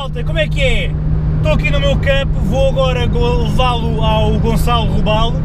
malta, como é que é? Estou aqui no meu campo, vou agora levá-lo ao Gonçalo Robalo,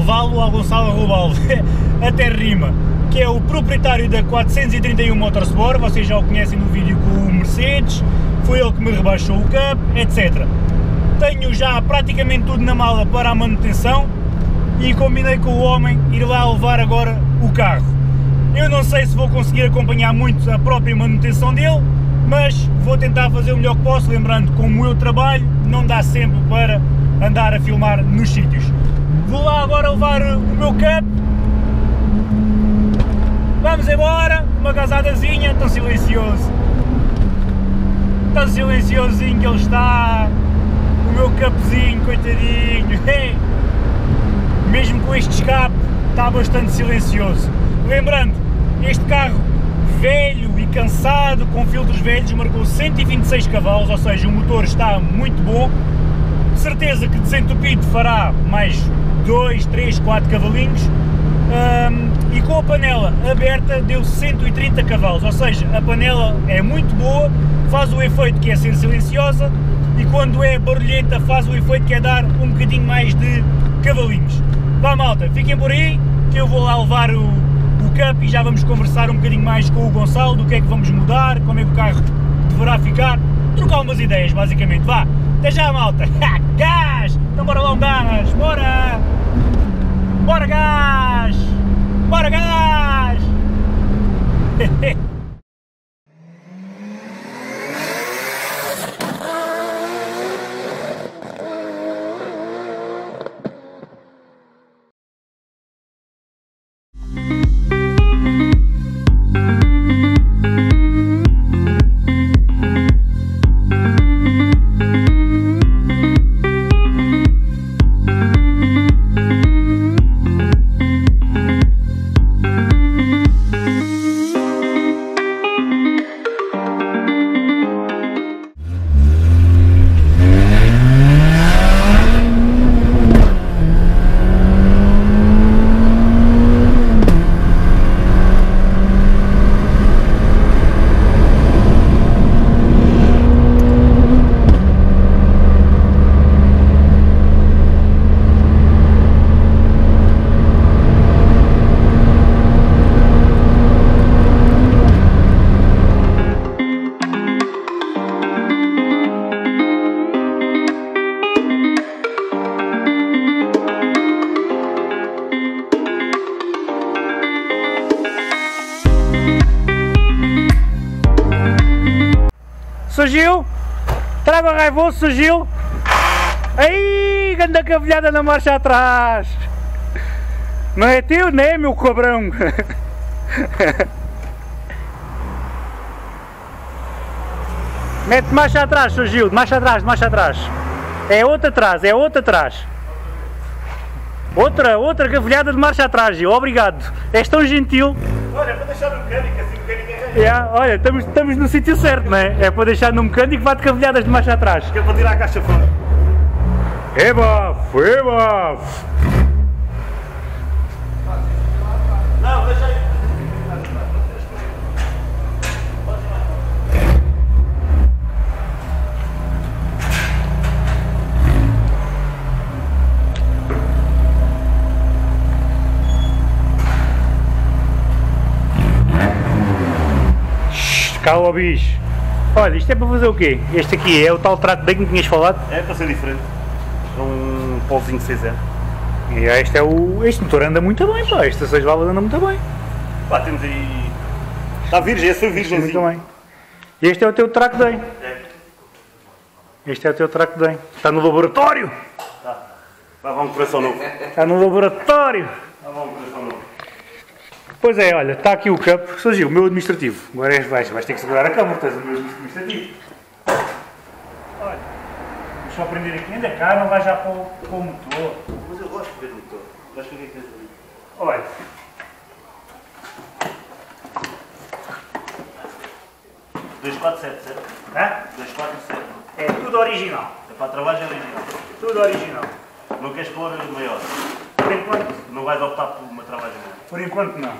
até rima, que é o proprietário da 431 Motorsport, vocês já o conhecem no vídeo com o Mercedes, foi ele que me rebaixou o campo, etc. Tenho já praticamente tudo na mala para a manutenção e combinei com o homem ir lá levar agora o carro. Eu não sei se vou conseguir acompanhar muito a própria manutenção dele, mas vou tentar fazer o melhor que posso, lembrando como eu trabalho, não dá sempre para andar a filmar nos sítios. Vou lá agora levar o meu campo. Vamos embora, uma casadazinha, tão silencioso. Tão silenciosinho que ele está. O meu capozinho, coitadinho. Mesmo com este escape, está bastante silencioso. Lembrando, este carro velho e cansado, com filtros velhos, marcou 126 cavalos, ou seja, o motor está muito bom. De certeza que desentupido fará mais 2, 3, 4 cavalinhos. E com a panela aberta deu 130 cavalos, ou seja, a panela é muito boa, faz o efeito que é ser silenciosa e quando é barulhenta faz o efeito que é dar um bocadinho mais de cavalinhos. Vá malta, fiquem por aí que eu vou lá levar o campo e já vamos conversar um bocadinho mais com o Gonçalo do que é que vamos mudar, como é que o carro deverá ficar, trocar umas ideias basicamente. Vá, até já malta, gás, então bora lá um gás, bora! Bora gás! Bora gás! Surgiu, traga o raivoso, surgiu. Aí, ganda cavilhada na marcha atrás. Não é teu, não é, meu cabrão? Mete marcha atrás, surgiu, marcha atrás, marcha atrás. É outra atrás, é outra atrás. Outra cavilhada de marcha atrás, Gil, obrigado. És tão gentil. Olha, para deixar no mecânico, assim o mecânico é Olha, estamos no sítio certo, não é? É para deixar no mecânico, vá de cavilhadas de marcha atrás. que é para tirar a caixa fora. É bafo, é bafo. Não, deixa aí. Cala o bicho. Olha, isto é para fazer o quê? Este aqui é o tal track day que me tinhas falado? É para ser diferente. É um Polzinho 6R. E este é o... Este motor anda muito bem, pá. Este 6 válvulas anda muito bem. Pá, temos aí... Está virgem, esse foi virgem. Muito bem. Este é o teu track day. É. Este é o teu track day. Está no laboratório. Tá. Vai um coração novo. Está no laboratório. Vai um coração novo. Pois é, olha, está aqui o campo. Surgiu o meu administrativo. Agora vais ter que segurar a câmara, tens o meu administrativo. Olha, vamos só prender aqui, ainda cá, não vai já para o motor. Mas eu gosto de ver o motor. Gosto de ver o que tens ali. Olha. certo? Hã? 247. É tudo original. É para a travagem original. Tudo original. Não queres pôr maior? Por enquanto, Não vais optar por uma travagem maior? por enquanto não.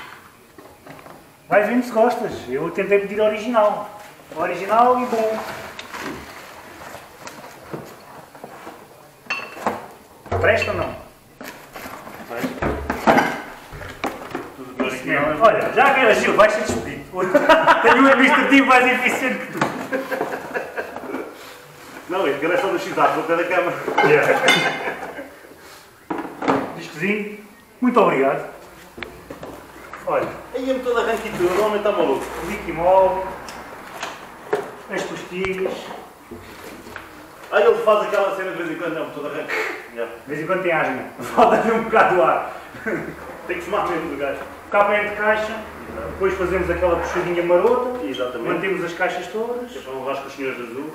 Vai vendo se gostas. Eu tentei pedir original. Original e bom. Presta ou não? Presta. Tudo que aqui não. Olha, já que eras Gil, vais ser despedido. Tenho um administrativo mais eficiente que tu. Não, este cara é só do X-Ato, no pé da cama. Discozinho, muito obrigado. Olha, Aí é-me todo arranque e tudo, o homem está maluco. Liquimol, as pastilhas. Aí ele faz aquela cena de vez em quando, não, todo arranque. De vez em quando tem asma. Falta-lhe um bocado do ar. Tem que fumar mesmo do gajo. KM de caixa, depois fazemos aquela puxadinha marota, Exatamente. mantemos as caixas todas. Que é para levar com os senhores de azul.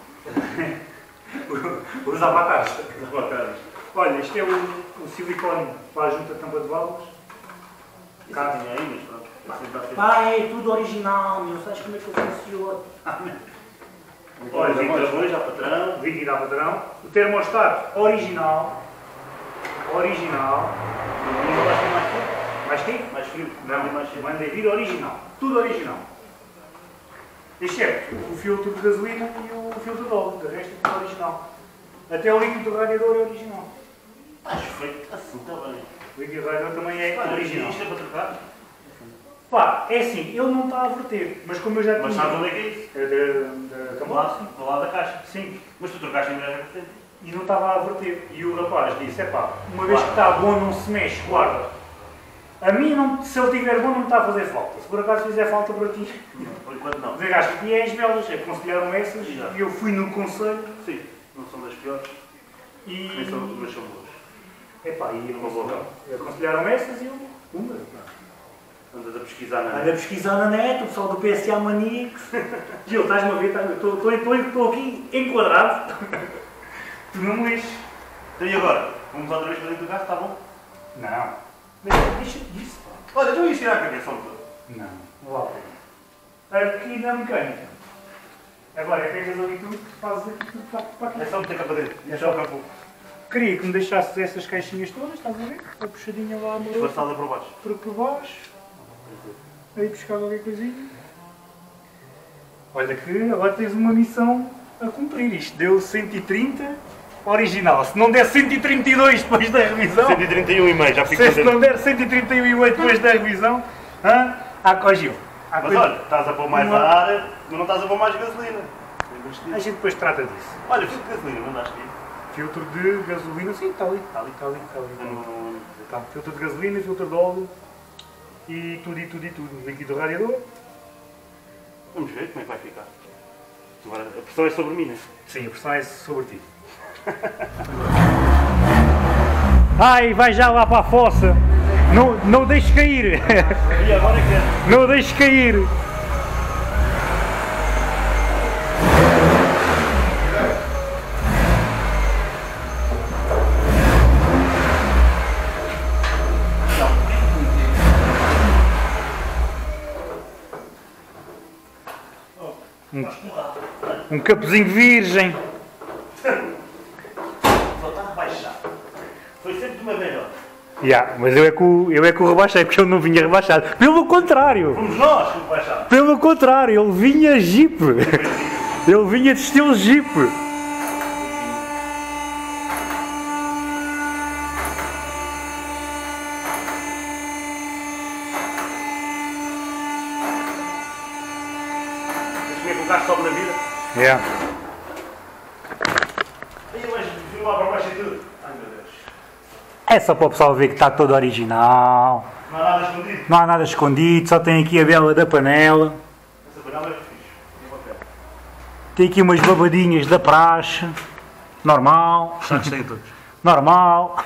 Os avatares. Os bacanas. Olha, isto é o silicone para a junta tampa de válvulas. Isso tinha aí, mas pronto. Pá, é tudo original, meu. Sabes como é que eu funciono? Olha, 22 já patrão. 20 dá padrão. O termostato original. Original. Não vai ser mais frio? Mais quê? Mais frio. Não, mais frio. mandei vir original. Tudo original. Exceto o filtro de gasolina e o filtro de óleo. De resto é tudo original. Até o líquido do radiador é original. Estás feito assim, está bem. O líquido do radiador também é Olha, original. isto é para trocar? Pá, é assim, ele não está a verter, mas como eu já tinha... Mas sabes onde é que é isso? É da Do Cambola? lado, do lado da caixa. Sim. Mas tu trocaste em breve vertente. E não estava a verter. E o rapaz disse, epá, uma vez que está bom não se mexe, guarda. A mim, não, se ele estiver bom, não me está a fazer falta. Se por acaso fizer falta para ti, Por enquanto não. desgaste. E é as velas, aconselharam essas, Exato. e eu fui no conselho Sim, não são das piores. Nem são, e... mas são boas. Epá, e Uma boa. aconselharam essas e eu... Uma. Andas a pesquisar na Anda a pesquisar na net, o pessoal do PSA Maníacos. Gil, estás-me a ver? Estou aqui enquadrado. Tu não me lixes. Então e agora? Vamos outra vez para dentro do carro, está bom? Não. Deixa-te disso, pá. Olha, eu ia tirar a cabeça um todo. Não, não vale a pena. Aqui na mecânica. Agora, pegas ali tudo, fazes aqui tudo para aqui. É só meter cá para dentro. É só cá para Queria que me deixasses essas caixinhas todas, estás a ver? A puxadinha lá, amorosa, passada para baixo. por baixo. Aí buscar qualquer coisinha. Olha que agora tens uma missão a cumprir. Isto deu 130 original. Se não der 132 depois da revisão... 131,5, já fico Se contente. não der 131,8 depois da revisão... Gil. Mas olha, estás a pôr mais ar, mas não estás a pôr mais gasolina. A gente depois trata disso. Olha, filtro de gasolina, mandaste aqui. Filtro de gasolina, sim, está ali. Está ali, está ali, está ali. Eu não- Tá, filtro de gasolina, filtro de óleo e tudo. Líquido radiador. Vamos ver como é que vai ficar. Agora, a pressão é sobre mim, não é? Sim, a pressão é sobre ti. Ai, vai já lá para a fossa. Não deixes cair. E agora é que é? Não deixes cair. Um capozinho virgem. Só está rebaixado. Foi sempre de uma vez, ó. Mas eu é que o rebaixei, porque ele não vinha rebaixado. Pelo contrário. Fomos nós que o rebaixámos. Pelo contrário, ele vinha Jeep. Ele vinha de estilo Jeep. Mas como é que o carro sobe na vida? Aí eu vim lá para baixo e tudo. Ai meu Deus. É só para o pessoal ver que está todo original. Não há nada escondido. Não há nada escondido, só tem aqui a vela da panela. Essa panela é fixe. No papel. Tem aqui umas babadinhas da praxe. Normal. Já gostei de todos. Normal.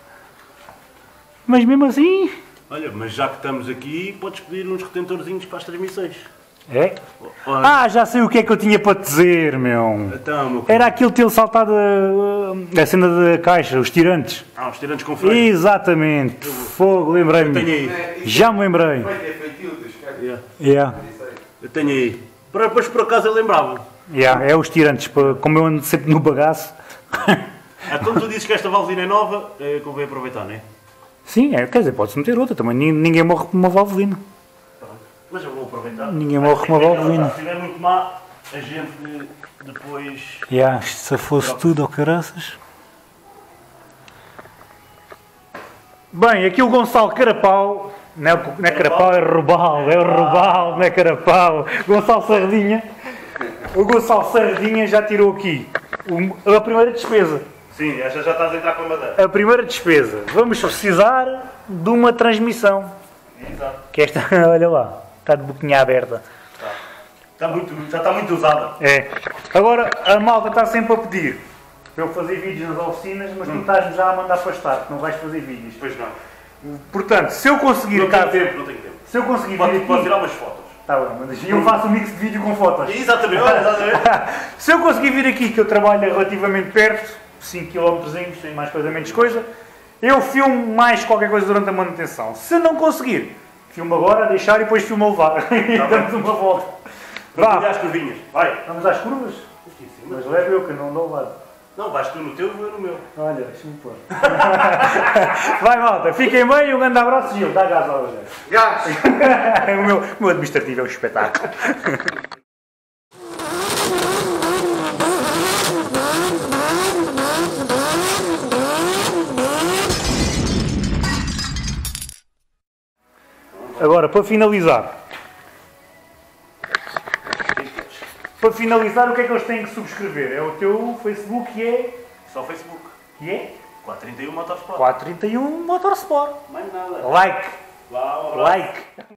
Mas mesmo assim... Olha, mas já que estamos aqui, podes pedir uns retentorzinhos para as transmissões. É? Olha, Já sei o que é que eu tinha para te dizer, meu. então, meu Era aquilo ter saltado a cena da caixa, os tirantes. os tirantes com freio. Exatamente. Fogo, lembrei-me. Eu tenho aí. Já me lembrei. Yeah. Eu tenho aí. Depois por acaso eu lembrava. É os tirantes, como eu ando sempre no bagaço. Então tu dizes que esta valvulina é nova, convém aproveitar, não é? Sim, quer dizer, pode-se meter outra, também ninguém morre com uma valvulina. Mas eu vou aproveitar. Ninguém morre com uma valvulina. Se estiver muito má, a gente depois... Se fosse tudo ao caraças. Bem, aqui o Gonçalo Carapau, não é Carapau, é Robal, não é Carapau. Gonçalo Sardinha. O Gonçalo Sardinha já tirou aqui a primeira despesa. Sim, já estás a entrar com a madeira. A primeira despesa. Vamos precisar de uma transmissão. Exato. Que esta, olha lá, está de boquinha aberta. Já está muito usada. É. Agora, a malta está sempre a pedir para eu fazer vídeos nas oficinas, mas tu estás-me já a mandar afastar, que não vais fazer vídeos. Pois não. Portanto, se eu conseguir... Não tenho tempo. Se eu conseguir vir aqui... Pode tirar umas fotos. Está bem, mas eu faço um mix de vídeo com fotos. Exatamente. Se eu conseguir vir aqui, que eu trabalho relativamente perto, 5 km, sem mais coisa, menos coisa, eu filmo mais qualquer coisa durante a manutenção. Se não conseguir, filmo agora, deixar e depois filmo a levar. E damos uma volta. Vamos às curvinhas. Vai. Vamos às curvas? Mas leve eu, que não dou lado. Não, vais tu no teu e eu no meu. Olha, deixa-me pôr. Vai, malta, fiquem bem, um grande abraço, Gil, dá gás ao Rogério. Gás! O meu administrativo é um espetáculo. Agora, para finalizar, o que é que eles têm que subscrever? É o teu Facebook e é... Só o Facebook. E é? 431 Motorsport. 431 Motorsport. Mais nada. Like. Lá, um abraço. Like.